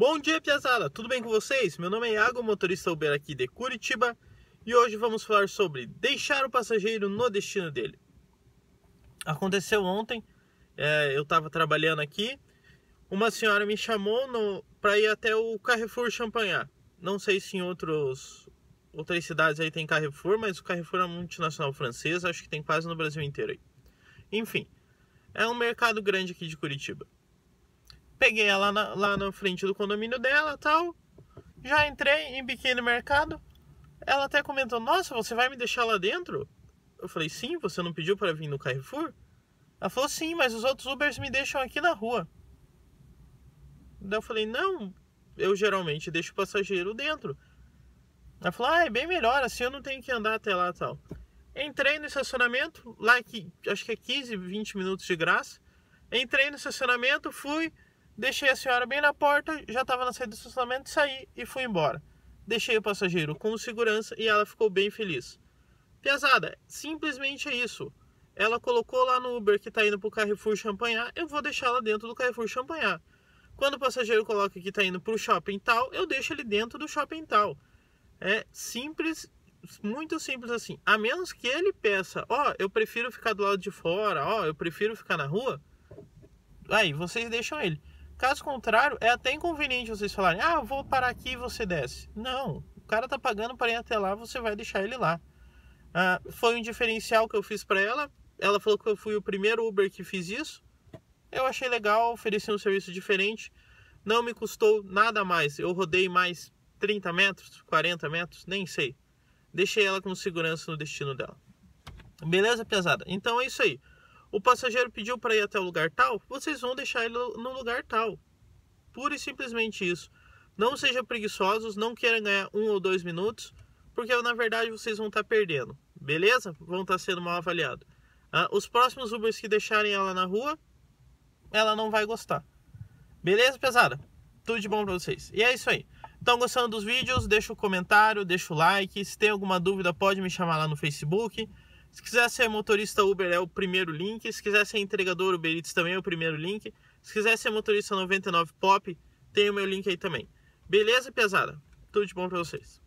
Bom dia, piazada! Tudo bem com vocês? Meu nome é Iago, motorista Uber aqui de Curitiba, e hoje vamos falar sobre deixar o passageiro no destino dele. Aconteceu ontem, eu estava trabalhando aqui, uma senhora me chamou para ir até o Carrefour Champagnat. Não sei se em outras cidades aí tem Carrefour, mas o Carrefour é uma multinacional francesa, acho que tem quase no Brasil inteiro aí. Enfim, é um mercado grande aqui de Curitiba. Peguei ela lá na frente do condomínio dela, tal. Já entrei, embiquei no mercado. Ela até comentou: nossa, você vai me deixar lá dentro? Eu falei: sim, você não pediu para vir no Carrefour? Ela falou: sim, mas os outros Ubers me deixam aqui na rua. Daí eu falei: não, eu geralmente deixo o passageiro dentro. Ela falou: é bem melhor, assim eu não tenho que andar até lá, tal. Entrei no estacionamento, lá que acho que é 15, 20 minutos de graça. Entrei no estacionamento, fui, deixei a senhora bem na porta, já estava na saída do estacionamento, saí e fui embora. Deixei o passageiro com segurança e ela ficou bem feliz. Piazada, simplesmente é isso. Ela colocou lá no Uber que está indo para o Carrefour Champagnat, eu vou deixar ela dentro do Carrefour Champagnat. Quando o passageiro coloca que está indo para o shopping tal, eu deixo ele dentro do shopping tal. É simples, muito simples assim. A menos que ele peça: eu prefiro ficar do lado de fora, eu prefiro ficar na rua. Aí vocês deixam ele. Caso contrário, é até inconveniente vocês falarem: eu vou parar aqui e você desce. Não, o cara tá pagando para ir até lá, você vai deixar ele lá. Foi um diferencial que eu fiz para ela. Ela falou que eu fui o primeiro Uber que fiz isso. Eu achei legal, ofereci um serviço diferente. Não me custou nada mais. Eu rodei mais 30 metros, 40 metros, nem sei. Deixei ela com segurança no destino dela. Beleza, pesada? Então é isso aí. O passageiro pediu para ir até o lugar tal, vocês vão deixar ele no lugar tal. Pura e simplesmente isso. Não sejam preguiçosos, não queiram ganhar 1 ou 2 minutos, porque na verdade vocês vão estar perdendo. Beleza? Vão estar sendo mal avaliados. Os próximos Ubers que deixarem ela na rua, ela não vai gostar. Beleza, pesada? Tudo de bom para vocês. E é isso aí. Estão gostando dos vídeos? Deixa o comentário, deixa o like. Se tem alguma dúvida, pode me chamar lá no Facebook. Se quiser ser motorista Uber, é o primeiro link. Se quiser ser entregador Uber Eats, também é o primeiro link. Se quiser ser motorista 99 Pop, tem o meu link aí também. Beleza, pesada? Tudo de bom pra vocês.